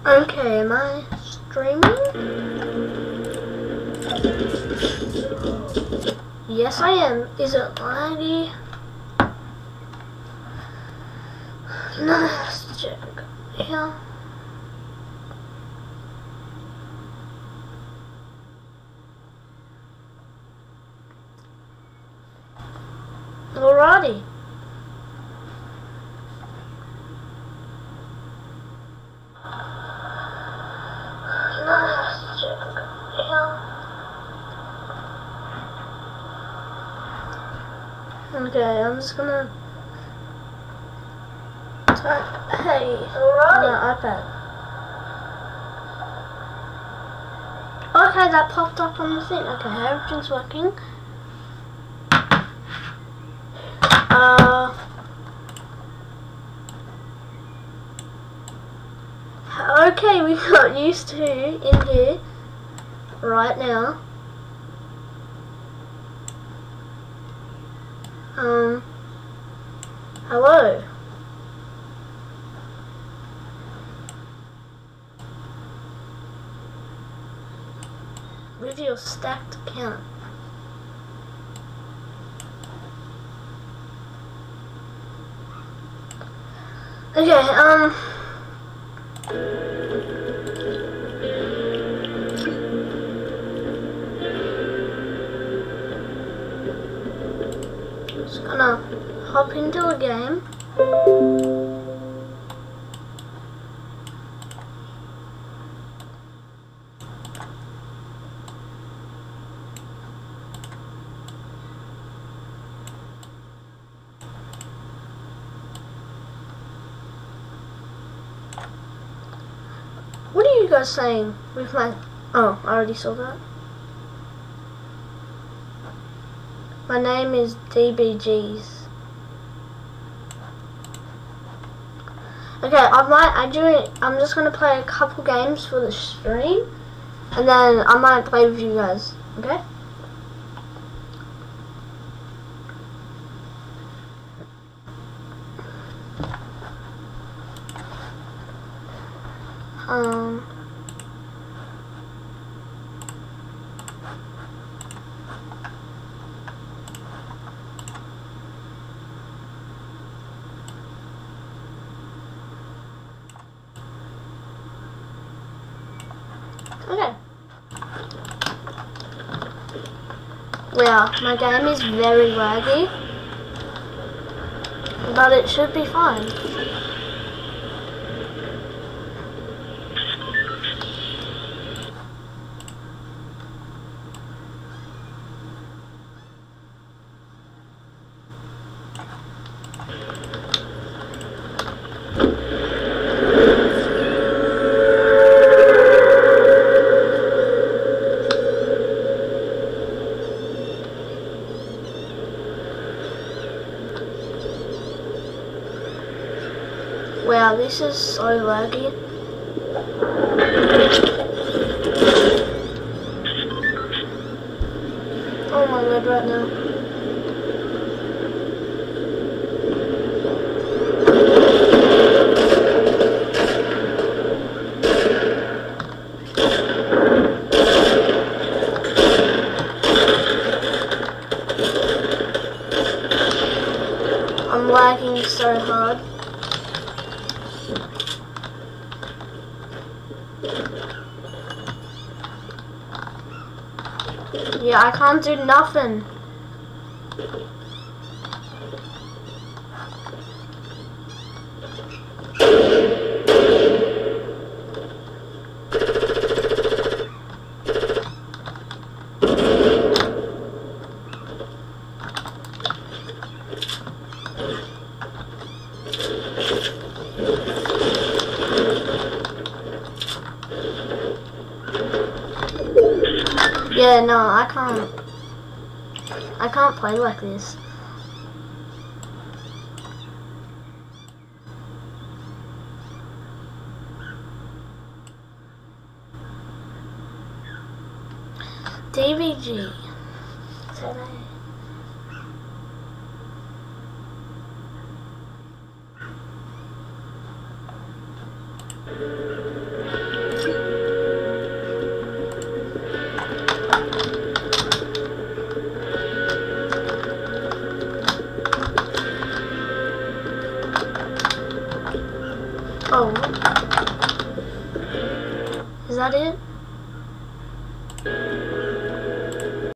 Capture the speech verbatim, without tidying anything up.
Okay, am I streaming? Yes, I am. Is it laggy? No, let's check. Yeah. Alrighty. Okay, I'm just gonna type hey on my iPad. Okay, that popped up on the thing. Okay, everything's working. Uh, okay, we got used to in here right now. Um, hello. With your stacked account. Okay, um... just gonna hop into a game. What are you guys saying with my... Oh, I already saw that. My name is D B Gs. Okay, I might, I do it, I'm just gonna play a couple games for the stream, and then I might play with you guys, okay? Um... Okay. Well, my game is very laggy, but it should be fine. Wow, this is so laggy. Oh my god, right now. I'm lagging so hard. Yeah, I can't do nothing. Yeah, no, I can't. I can't play like this. D B G. Today. Oh. Is that it?